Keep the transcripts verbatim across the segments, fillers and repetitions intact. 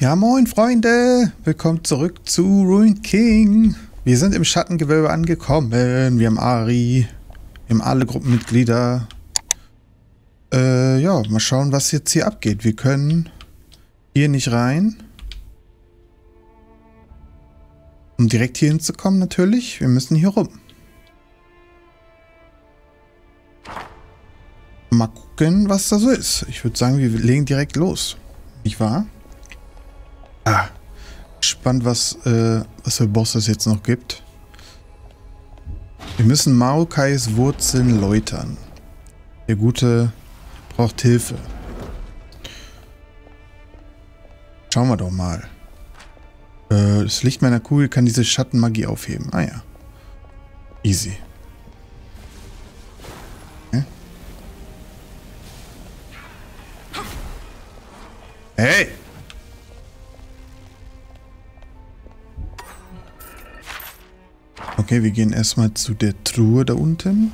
Ja, moin Freunde, willkommen zurück zu Ruined King. Wir sind im Schattengewölbe angekommen, wir haben Ari, wir haben alle Gruppenmitglieder. Äh, ja, mal schauen, was jetzt hier abgeht. Wir können hier nicht rein. Um direkt hier hinzukommen natürlich, wir müssen hier rum. Mal gucken, was da so ist. Ich würde sagen, wir legen direkt los. Nicht wahr? Ah, spannend, was, äh, was für Boss es jetzt noch gibt. Wir müssen Maokais Wurzeln läutern. Der Gute braucht Hilfe. Schauen wir doch mal. Äh, das Licht meiner Kugel kann diese Schattenmagie aufheben. Ah ja. Easy. Okay. Hey! Okay, wir gehen erstmal zu der Truhe da unten.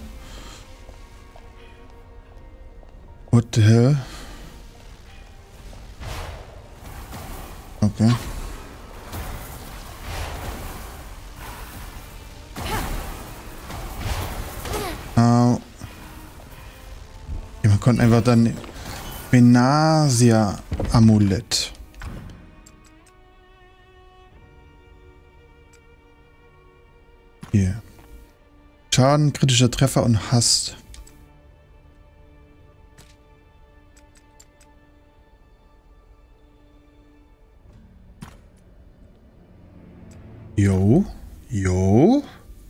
What the hell? Okay. Au. Okay, man konnte einfach dann Benasia-Amulett. Hier. Schaden, kritischer Treffer und Hass. Jo. Jo.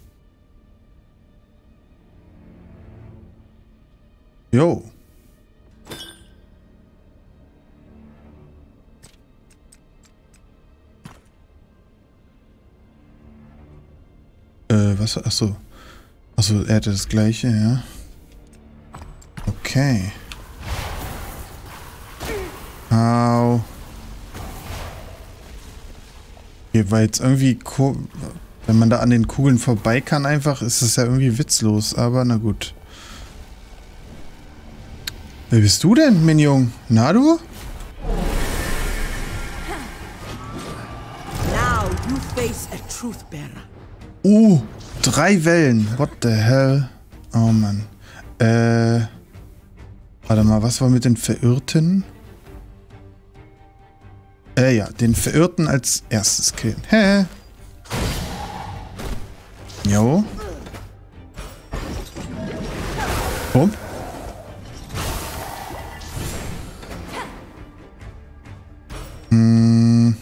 Jo. Äh, was? Achso. Achso, er hatte das gleiche, ja. Okay. Au. Hier war jetzt irgendwie... Wenn man da an den Kugeln vorbei kann einfach, ist es ja irgendwie witzlos. Aber na gut. Wer bist du denn, Minion? Na du? Now you face a truth bearer. Uh, drei Wellen. What the hell? Oh Mann. Äh. Warte mal, was war mit den Verirrten? Äh, ja, den Verirrten als erstes killen. Hä? Jo. Bumm. Hm.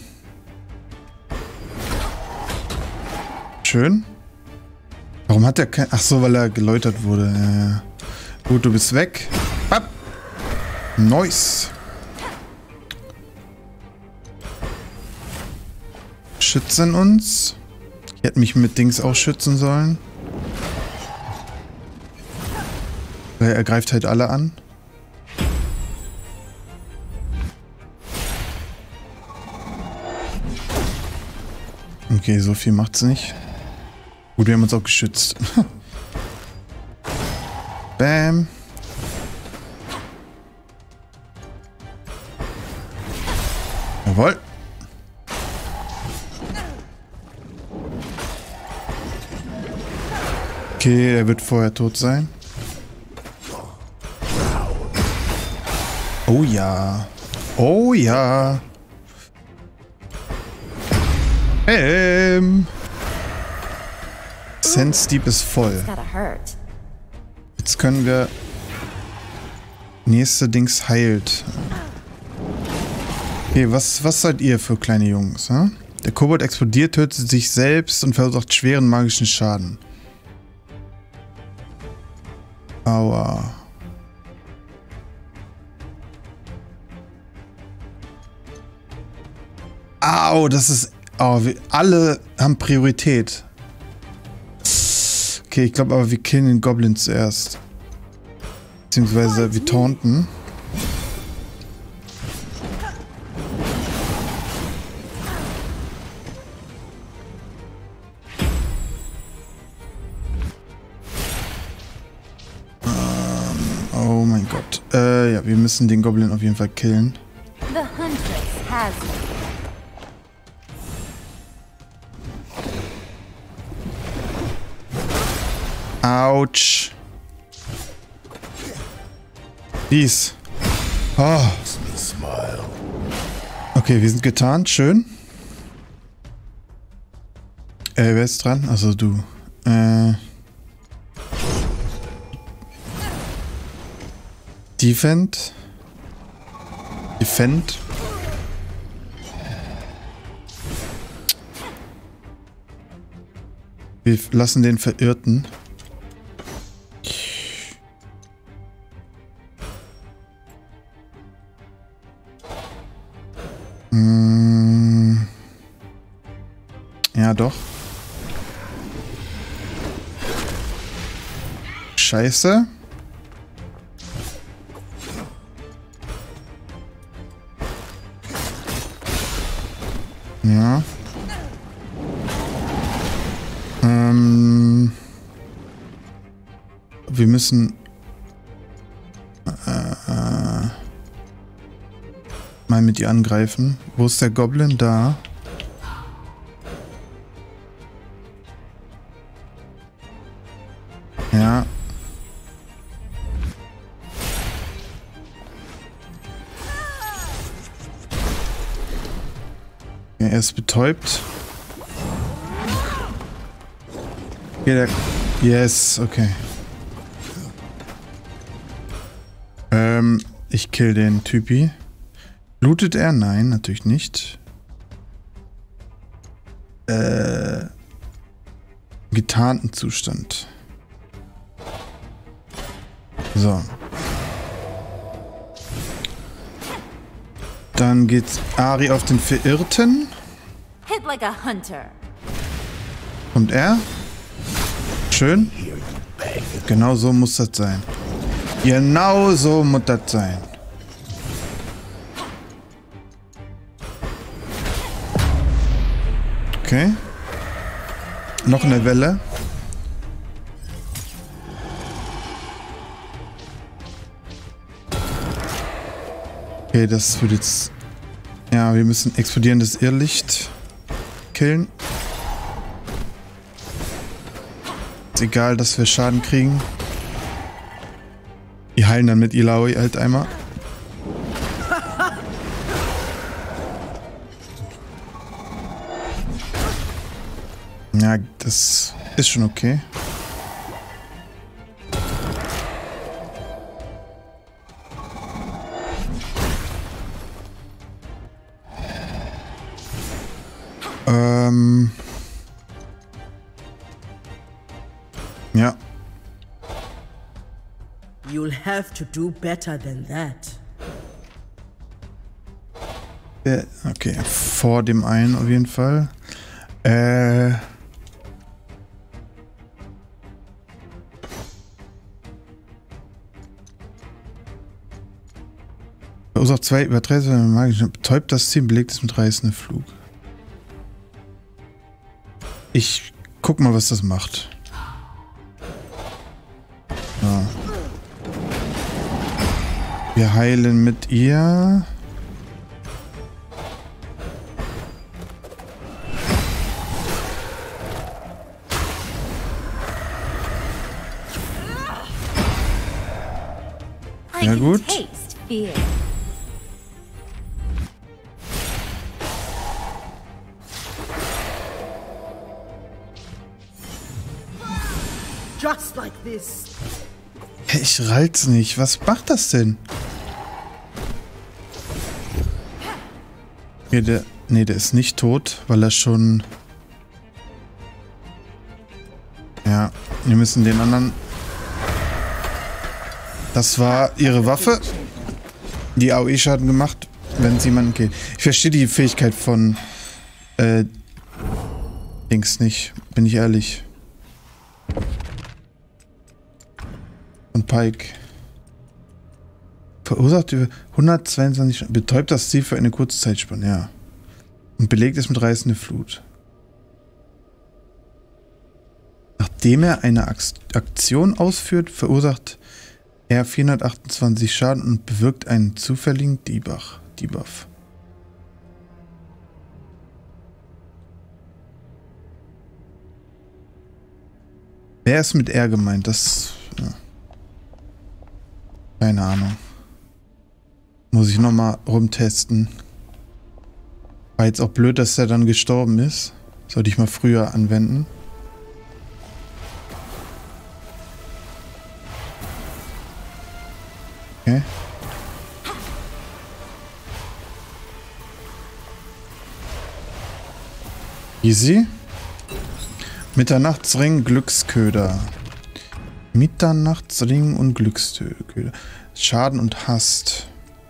Schön. Warum hat er kein... Ach so, weil er geläutert wurde. Äh, gut, du bist weg. Bap. Nice. Schützen uns. Ich hätte mich mit Dings auch schützen sollen. Weil er greift halt alle an. Okay, so viel macht's nicht. Gut, wir haben uns auch geschützt. Bam. Jawohl. Okay, er wird vorher tot sein. Oh ja. Oh ja. Ähm. Sense Deep ist voll. Jetzt können wir... Nächste Dings heilt. Okay, was, was seid ihr für kleine Jungs? Hm? Der Kobold explodiert, tötet sich selbst und verursacht schweren magischen Schaden. Aua. Au, das ist... Oh, wir alle haben Priorität. Okay, ich glaube aber, wir killen den Goblin zuerst. Beziehungsweise wir taunten. Ähm, oh mein Gott. Äh, ja, wir müssen den Goblin auf jeden Fall killen. Autsch. Dies. Oh. Okay, wir sind getarnt. Schön. Äh, wer ist dran? Also du. Äh. Defend. Defend. Wir lassen den Verirrten. Hm. Ja, doch. Scheiße. Ja. Ähm. Wir müssen äh, mal mit ihr angreifen. Wo ist der Goblin? Da. Ja. Ja, er ist betäubt. Okay, der... Yes, okay. Ähm, ich kill den Typi. Blutet er? Nein, natürlich nicht. Äh... Getarnten Zustand. So. Dann geht's Ari auf den Verirrten. Hit like a hunter. Kommt er. Schön. Genau so muss das sein. Genau so muss das sein. Okay. Noch eine Welle. Okay, das wird jetzt... Ja, wir müssen explodierendes Irrlicht killen. Ist egal, dass wir Schaden kriegen. Die heilen dann mit Illaoi halt einmal. Ja, das ist schon okay. Ähm. Ja. You'll have to do better than that. Okay, vor dem einen auf jeden Fall. Äh. Verursacht zwei Übertretungen magischen. Betäubt das Ziel, belegt es mit reißendem Flug. Ich guck mal, was das macht. So. Wir heilen mit ihr. Ja gut. Just like this. Ich rall's nicht. Was macht das denn? Okay, der, nee, der ist nicht tot, weil er schon... Ja, wir müssen den anderen... Das war ihre Waffe, die A O E-Schaden gemacht, wenn sie jemanden killt. Ich verstehe die Fähigkeit von äh, Dings nicht, bin ich ehrlich. Von Pike. Verursacht über hundertzweiundzwanzig, betäubt das Ziel für eine kurze Zeitspanne, ja. Und belegt es mit reißender Flut. Nachdem er eine Aktion ausführt, verursacht er vierhundertachtundzwanzig Schaden und bewirkt einen zufälligen Debuff. Debuff. Wer ist mit R gemeint? Das... Ja. Keine Ahnung. Muss ich nochmal rumtesten. War jetzt auch blöd, dass der dann gestorben ist. Sollte ich mal früher anwenden. Okay. Easy. Mitternachtsring, Glücksköder. Mitternachtsring und Glücksköder. Schaden und Hast.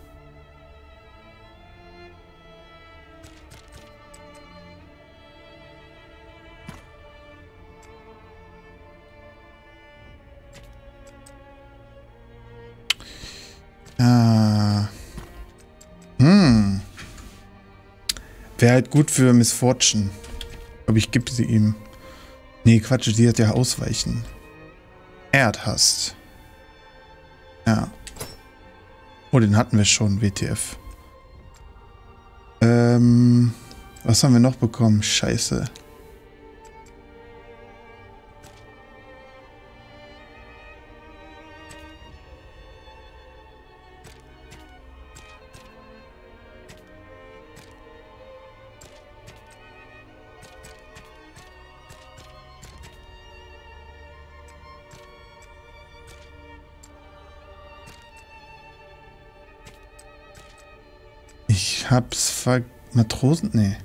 Ah. Hm. Wäre halt gut für Miss Fortune. Aber ich gebe sie ihm. Nee, Quatsch, sie hat ja Ausweichen. Erdhast. Ja. Oh, den hatten wir schon, W T F. Ähm, was haben wir noch bekommen? Scheiße. Ich hab's ver... Matrosen? Nee.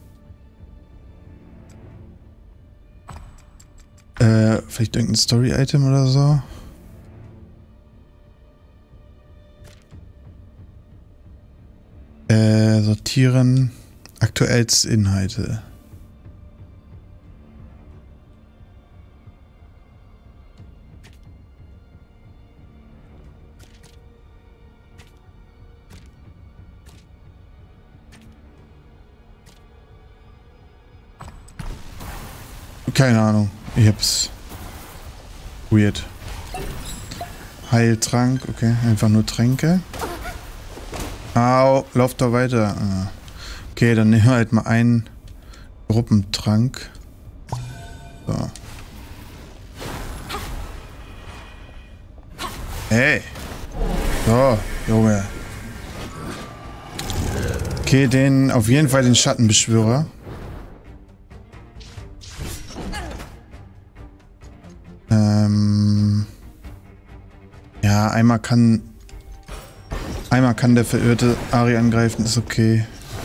Äh, vielleicht irgendein Story-Item oder so? Äh, sortieren. Aktuellste Inhalte. Keine Ahnung. Ich hab's. Weird. Heiltrank. Okay, einfach nur Tränke. Au, lauf da weiter. Ah. Okay, dann nehmen wir halt mal einen Gruppentrank. So. Hey. So, Junge. Okay, den, auf jeden Fall den Schattenbeschwörer. Ähm. Ja, einmal kann... Einmal kann der verirrte Ari angreifen, ist okay.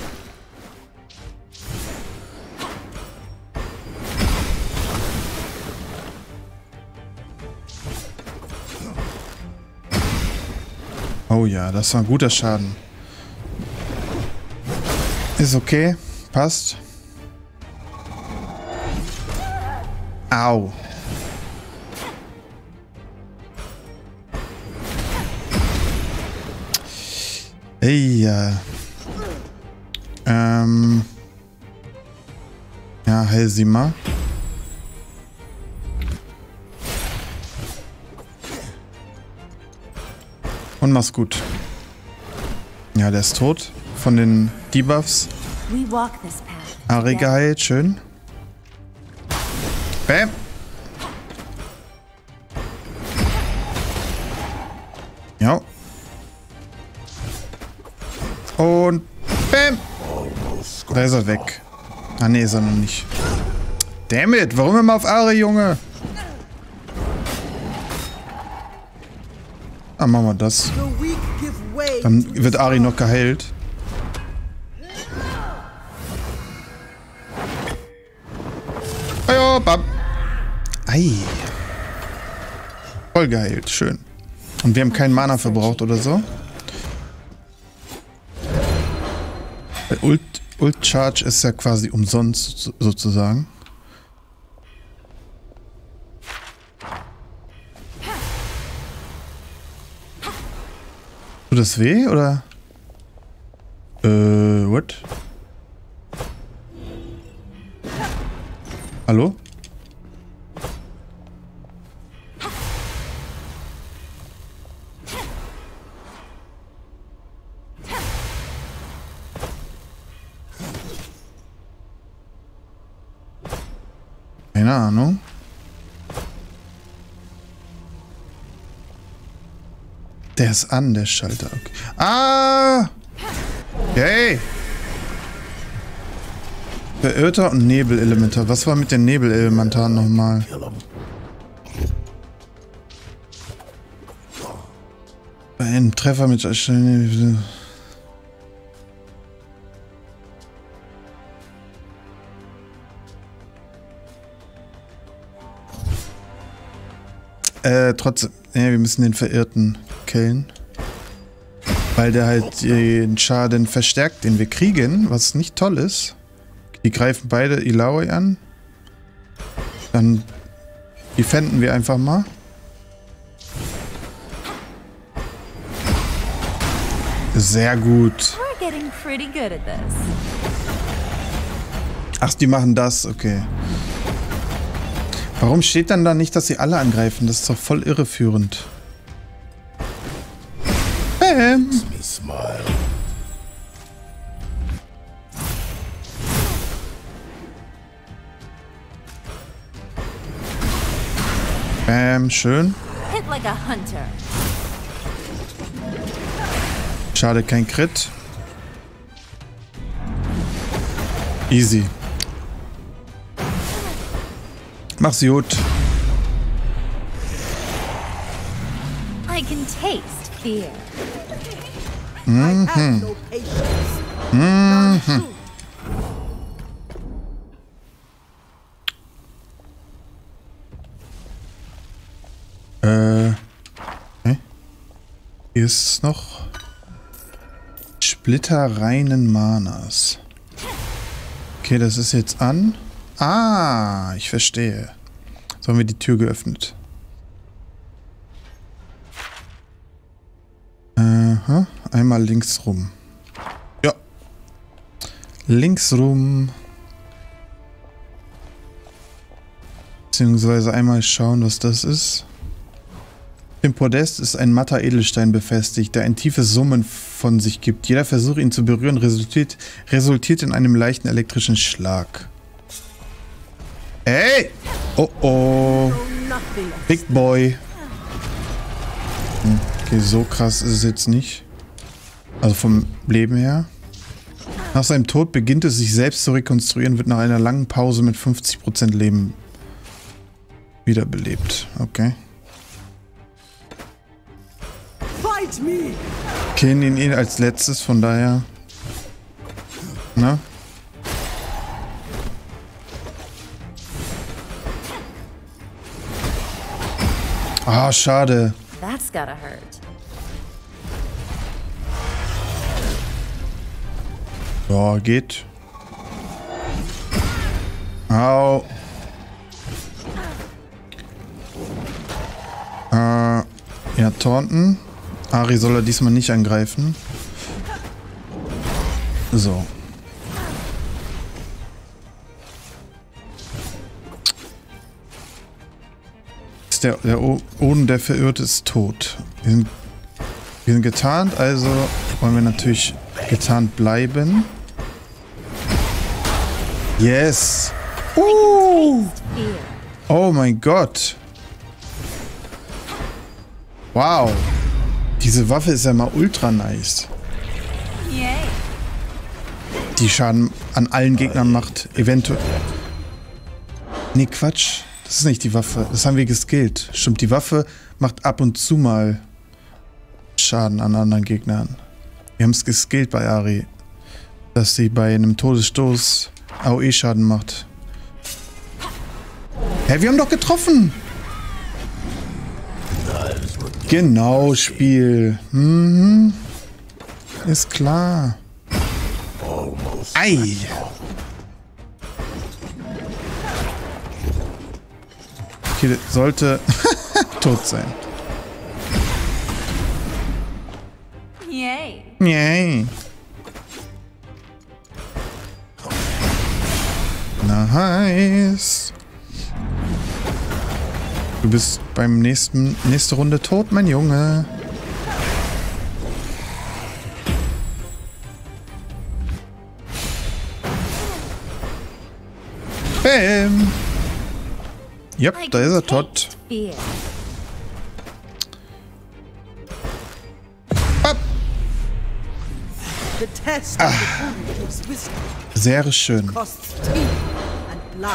Oh ja, das war ein guter Schaden. Ist okay, passt. Au. Ey, ja. Ähm. Ja, heil sie mal. Und mach's gut. Ja, der ist tot. Von den Debuffs. Ari geheilt, schön. Bam. Ja. Und bam. Da ist er weg. Ah, ne, ist er noch nicht. Damn it, warum immer auf Ari, Junge? Ah, machen wir das. Dann wird Ari noch geheilt. Oh, bam. Ei. Voll geheilt, schön. Und wir haben keinen Mana verbraucht oder so. Ult, Ult Charge ist ja quasi umsonst sozusagen. Tut das weh oder? Äh, what? Hallo? Keine Ahnung. Der ist an, der Schalter. Okay. Ah! Hey! Verirrter und Nebelelementar. Was war mit den Nebelelementaren nochmal? Bei einem Treffer mit... Äh, trotzdem... Ja, wir müssen den Verirrten killen. Weil der halt den Schaden verstärkt, den wir kriegen, was nicht toll ist. Die greifen beide Illaoi an. Dann defenden wir einfach mal. Sehr gut. Ach, die machen das, okay. Warum steht dann da nicht, dass sie alle angreifen? Das ist doch voll irreführend. Bam. Bam, schön. Schade, kein Crit. Easy. Mach's gut. I can taste fear. Mhm. Mhm. Äh. Okay. Hier ist noch Splitter reinen Manas. Okay, das ist jetzt an. Ah, ich verstehe. So haben wir die Tür geöffnet. Aha, einmal links rum. Ja. Links rum. Beziehungsweise einmal schauen, was das ist. Im Podest ist ein matter Edelstein befestigt, der ein tiefes Summen von sich gibt. Jeder Versuch, ihn zu berühren, resultiert, resultiert in einem leichten elektrischen Schlag. Ey! Oh oh. Big Boy. Hm, okay, so krass ist es jetzt nicht. Also vom Leben her. Nach seinem Tod beginnt es, sich selbst zu rekonstruieren, wird nach einer langen Pause mit fünfzig Prozent Leben wiederbelebt. Okay. Kennen ihn als letztes, von daher. Na? Ah, schade. That's gotta hurt. Ja, geht. Au. Äh, ja, Taunton. Ari soll er diesmal nicht angreifen. So. Ist der, der Oden, der Verirrte, ist tot. Wir sind, wir sind getarnt, also wollen wir natürlich getarnt bleiben. Yes! Uh. Oh mein Gott! Wow! Diese Waffe ist ja mal ultra nice. Die Schaden an allen Gegnern macht. Eventuell. Nee, Quatsch. Das ist nicht die Waffe. Das haben wir geskillt. Stimmt, die Waffe macht ab und zu mal Schaden an anderen Gegnern. Wir haben es geskillt bei Ari. Dass sie bei einem Todesstoß A O E-Schaden macht. Hä, wir haben doch getroffen! Genau, Spiel. Mhm. Ist klar. Ei. Okay, das sollte tot sein. Yay. Yay. Nice. Du bist beim nächsten nächste Runde tot, mein Junge. Bam. Yep, da ist er tot. The test of the fool is wisdom. Sehr schön. Costs teeth and blood.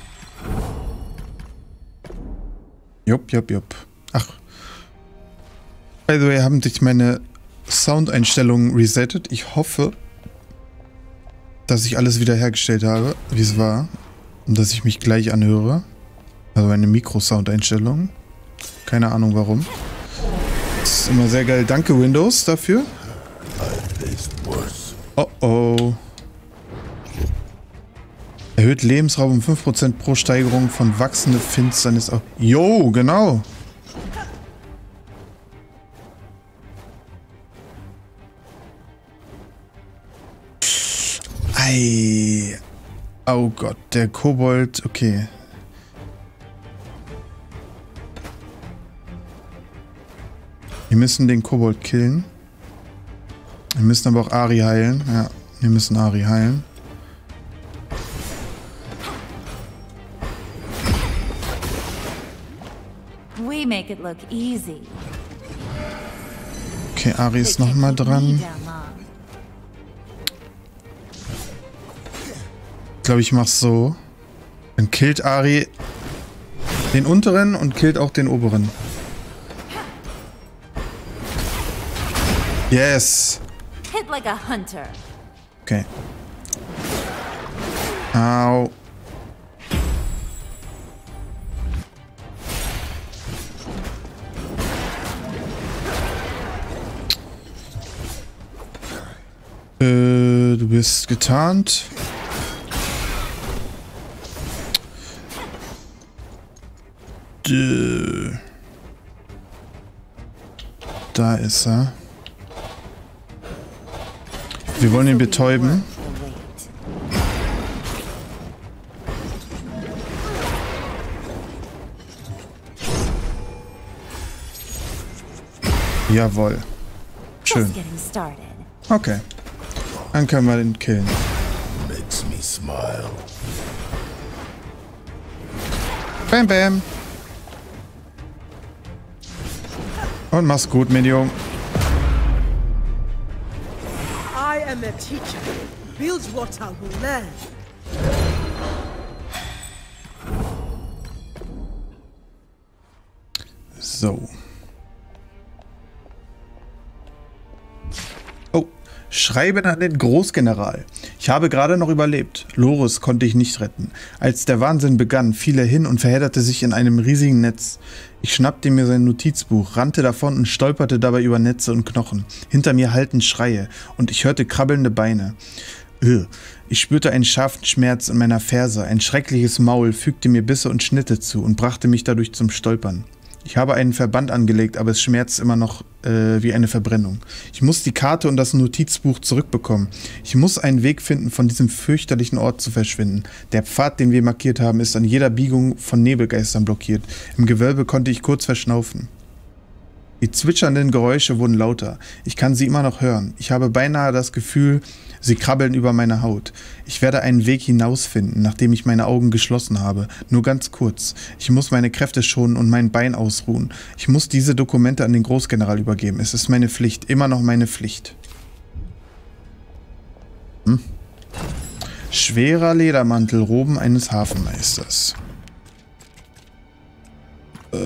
Jupp, jupp, jupp. Ach. By the way, haben sich meine Soundeinstellungen resettet. Ich hoffe, dass ich alles wiederhergestellt habe, wie es war. Und dass ich mich gleich anhöre. Also meine Mikro-Sound-Einstellungen. Keine Ahnung warum. Das ist immer sehr geil. Danke Windows dafür. Oh oh. Erhöht Lebensraum um fünf Prozent pro Steigerung von wachsende Finsternis auf. Jo, genau. Ei. Oh Gott, der Kobold. Okay. Wir müssen den Kobold killen. Wir müssen aber auch Ari heilen. Ja, wir müssen Ari heilen. We make it look easy. Okay, Ari ist nochmal dran. Ich glaube, ich mach's so. Dann killt Ari den unteren und killt auch den oberen. Yes. Hit like a hunter. Okay. Au. Äh, du bist getarnt. Dö. Da ist er. Wir wollen ihn betäuben. Jawohl. Schön. Okay. Dann können wir den killen. Bam, bam. Und mach's gut, Medium. I am a teacher. Bilgewater will learn. So. Oh, schreiben an den Großgeneral. Ich habe gerade noch überlebt. Loris konnte ich nicht retten. Als der Wahnsinn begann, fiel er hin und verhedderte sich in einem riesigen Netz. Ich schnappte mir sein Notizbuch, rannte davon und stolperte dabei über Netze und Knochen. Hinter mir hallten Schreie und ich hörte krabbelnde Beine. Ugh. Ich spürte einen scharfen Schmerz in meiner Ferse. Ein schreckliches Maul fügte mir Bisse und Schnitte zu und brachte mich dadurch zum Stolpern. Ich habe einen Verband angelegt, aber es schmerzt immer noch äh, wie eine Verbrennung. Ich muss die Karte und das Notizbuch zurückbekommen. Ich muss einen Weg finden, von diesem fürchterlichen Ort zu verschwinden. Der Pfad, den wir markiert haben, ist an jeder Biegung von Nebelgeistern blockiert. Im Gewölbe konnte ich kurz verschnaufen. Die zwitschernden Geräusche wurden lauter. Ich kann sie immer noch hören. Ich habe beinahe das Gefühl, sie krabbeln über meine Haut. Ich werde einen Weg hinausfinden, nachdem ich meine Augen geschlossen habe. Nur ganz kurz. Ich muss meine Kräfte schonen und mein Bein ausruhen. Ich muss diese Dokumente an den Großgeneral übergeben. Es ist meine Pflicht. Immer noch meine Pflicht. Hm? Schwerer Ledermantel, Roben eines Hafenmeisters. Äh...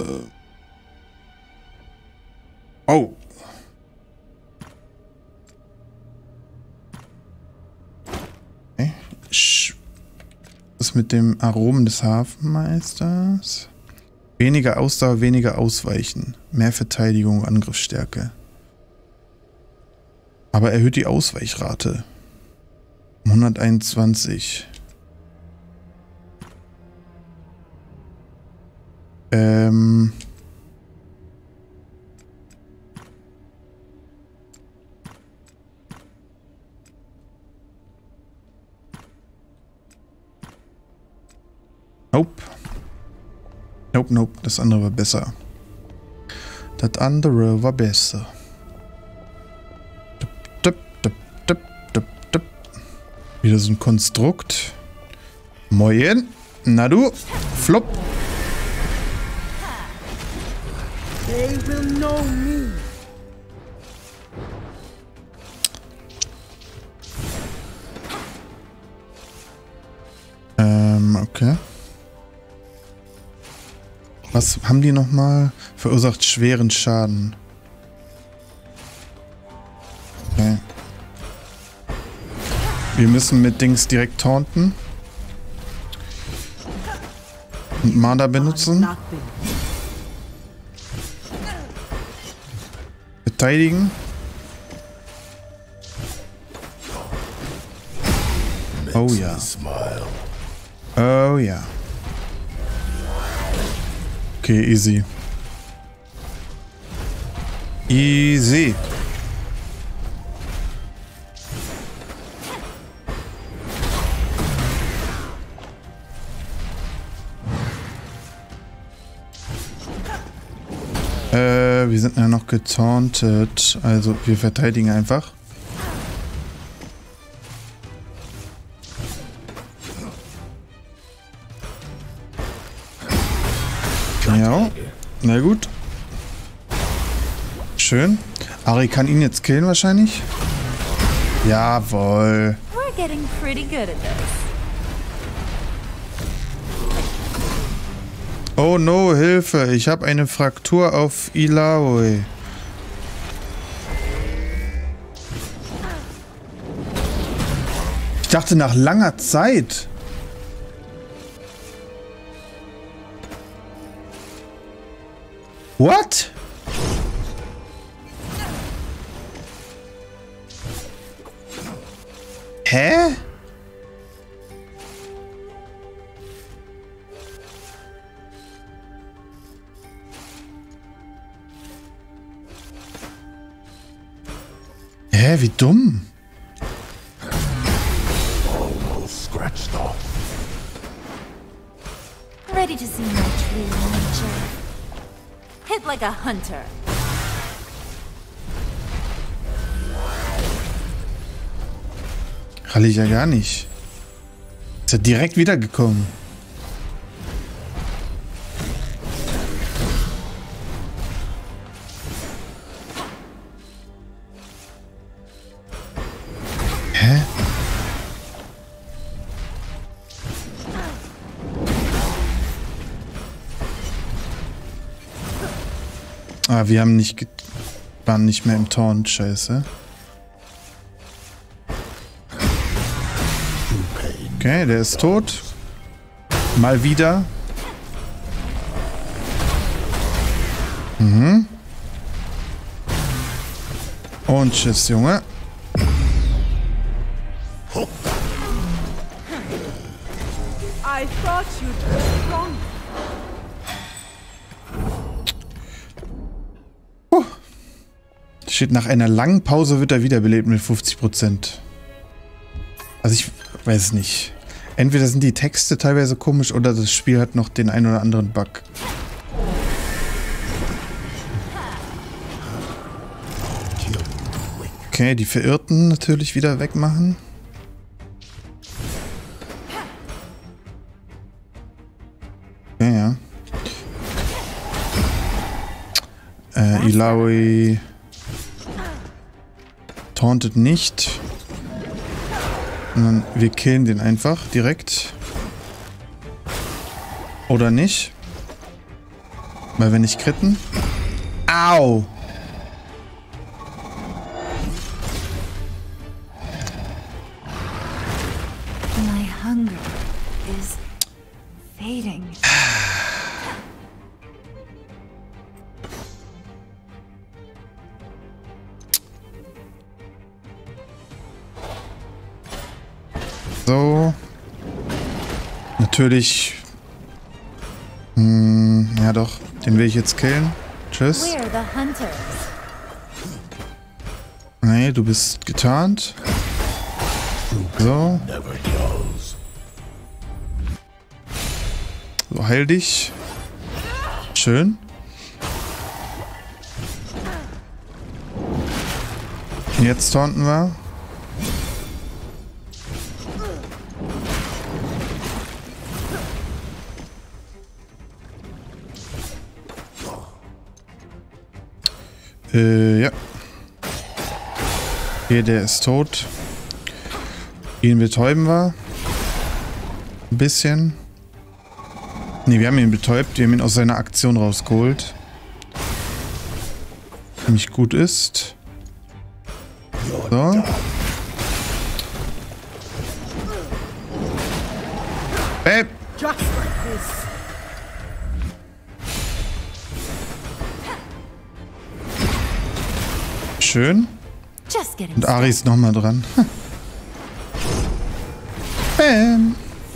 Oh. Okay. Was mit dem Aromen des Hafenmeisters? Weniger Ausdauer, weniger Ausweichen. Mehr Verteidigung, Angriffsstärke. Aber erhöht die Ausweichrate. Um hunderteinundzwanzig. Ähm... Nope. Nope, nope. Das andere war besser. Das andere war besser. Dup, dup, dup, dup, dup. Wieder so ein Konstrukt. Moin. Na du. Flop. They will know me. Okay. Was haben die nochmal? Verursacht schweren Schaden. Okay. Wir müssen mit Dings direkt taunten. Und Mana benutzen. Verteidigen. Oh ja. Oh ja. Okay, easy. Easy. Äh, wir sind ja noch getauntet. Also wir verteidigen einfach. Ja, na gut. Schön. Ari kann ihn jetzt killen wahrscheinlich. Jawohl. We're getting pretty good at this. Oh no, Hilfe. Ich habe eine Fraktur auf Illaoi. Ich dachte nach langer Zeit. What? Hä? Hä, wie dumm. Ready to see my true nature. Hit like a hunter. Ralle ich ja gar nicht. Ist er direkt wiedergekommen. Hä? Ah, wir haben nicht... waren nicht mehr im Taunt, scheiße. Okay, der ist tot. Mal wieder. Mhm. Und tschüss, Junge. I thought you'd be strong. Puh. Steht, nach einer langen Pause wird er wiederbelebt mit fünfzig Prozent. Also ich weiß es nicht. Entweder sind die Texte teilweise komisch oder das Spiel hat noch den einen oder anderen Bug. Okay, die Verirrten natürlich wieder wegmachen. Ja, ja. Äh, Illaoi tauntet nicht. Und wir killen den einfach direkt. Oder nicht. Weil wir nicht kritten. Au! My hunger is fading. So. Natürlich. Hm, ja doch. Den will ich jetzt killen. Tschüss. We're the hunters. Nee, du bist getarnt. So. So, heil dich. Schön. Jetzt taunten wir. Äh, ja. Hier, der ist tot. Ihn betäuben wir. Ein bisschen. Ne, wir haben ihn betäubt. Wir haben ihn aus seiner Aktion rausgeholt. Ziemlich gut ist. So. Hey! Just like this. Schön. Just getting Und Ari ist nochmal dran. Bam.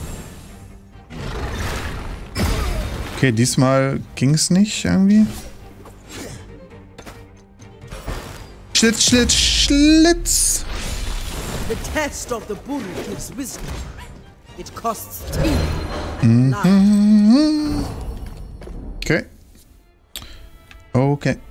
Okay, diesmal ging es nicht irgendwie. Schlitz, Schlitz, Schlitz. The test of the bull gives wisdom. It costs teeth and life. Okay. Okay.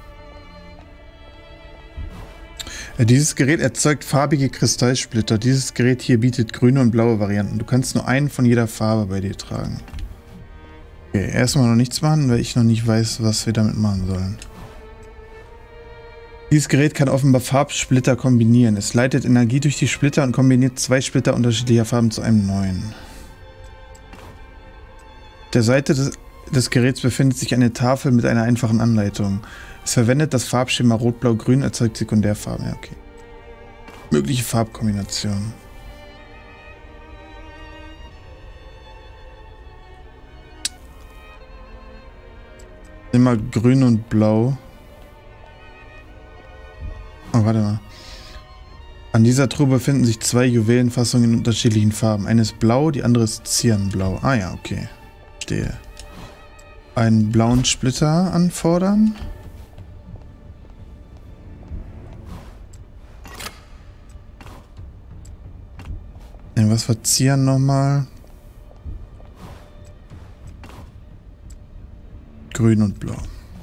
Dieses Gerät erzeugt farbige Kristallsplitter. Dieses Gerät hier bietet grüne und blaue Varianten. Du kannst nur einen von jeder Farbe bei dir tragen. Okay, erstmal noch nichts machen, weil ich noch nicht weiß, was wir damit machen sollen. Dieses Gerät kann offenbar Farbsplitter kombinieren. Es leitet Energie durch die Splitter und kombiniert zwei Splitter unterschiedlicher Farben zu einem neuen. Auf der Seite des, des Geräts befindet sich eine Tafel mit einer einfachen Anleitung. Es verwendet das Farbschema Rot, Blau, Grün, erzeugt Sekundärfarben. Ja, okay. Mögliche Farbkombinationen. Immer Grün und Blau. Oh, warte mal. An dieser Truhe befinden sich zwei Juwelenfassungen in unterschiedlichen Farben. Eine ist blau, die andere ist Cyanblau. Ah ja, okay. Verstehe. Einen blauen Splitter anfordern. Was war Cyan nochmal? Grün und Blau.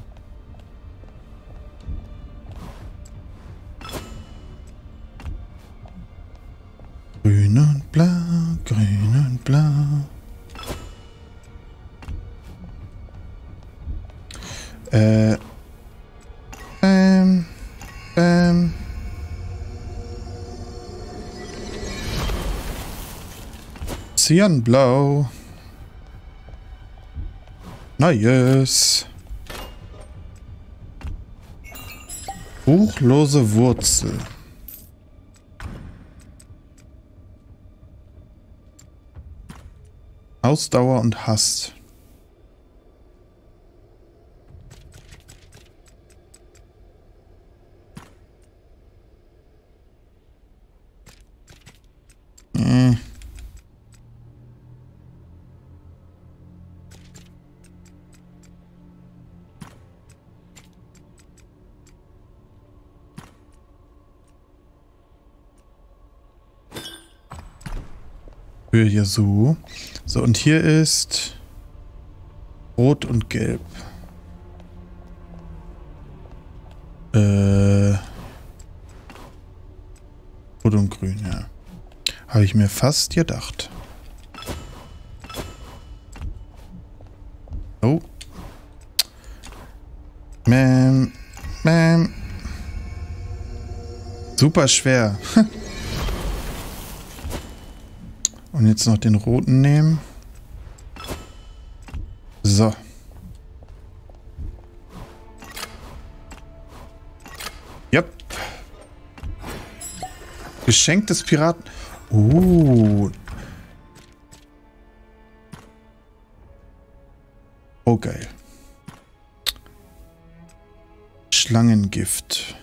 Grün und Blau, Grün und Blau. Äh. Ähm. Ähm. Cyanblau. Neues. Buchlose Wurzel. Ausdauer und Hass. Äh. Hier so. So, und hier ist Rot und Gelb. Äh. Rot und Grün, ja. Habe ich mir fast gedacht. Oh. Mäm. Mäm. Super schwer. Und jetzt noch den roten nehmen. So. Yep. Geschenk des Piraten. Uh. Oh, geil. Schlangengift.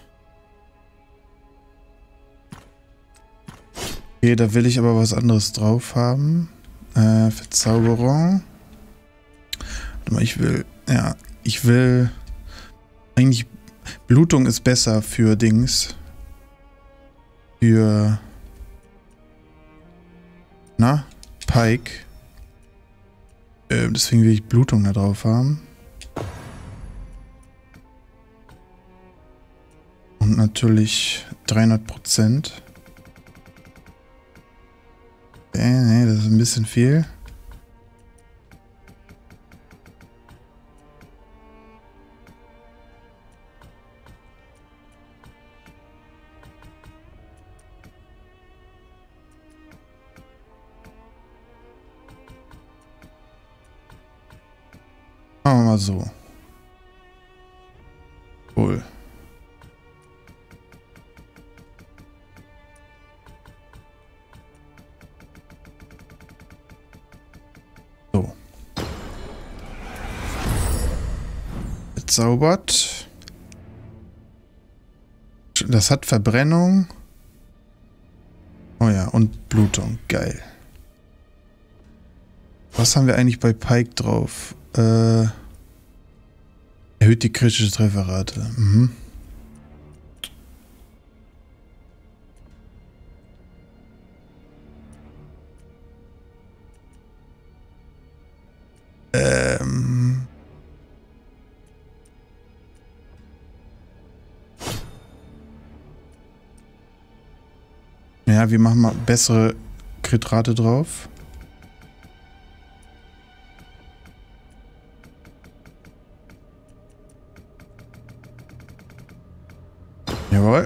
Okay, da will ich aber was anderes drauf haben. Äh, Verzauberung. Warte mal, ich will, ja, ich will, eigentlich, Blutung ist besser für Dings. Für, na, Pike. Äh, deswegen will ich Blutung da drauf haben. Und natürlich dreihundert Prozent. Nee, nee, das ist ein bisschen viel. Machen wir mal so. Cool. So. Bezaubert. Das hat Verbrennung. Oh ja, und Blutung. Geil. Was haben wir eigentlich bei Pike drauf? Äh, erhöht die kritische Trefferrate. Mhm. Ähm. Ja, wir machen mal bessere Kritrate drauf. Jawohl.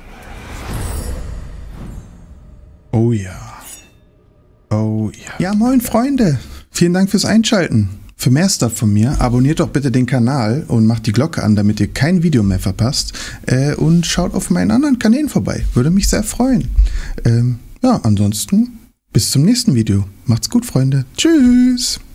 Oh ja. Oh ja. Ja, moin Freunde. Vielen Dank fürs Einschalten. Für mehr Stuff von mir, abonniert doch bitte den Kanal und macht die Glocke an, damit ihr kein Video mehr verpasst. Äh, und schaut auf meinen anderen Kanälen vorbei. Würde mich sehr freuen. Ähm, ja, ansonsten bis zum nächsten Video. Macht's gut, Freunde. Tschüss.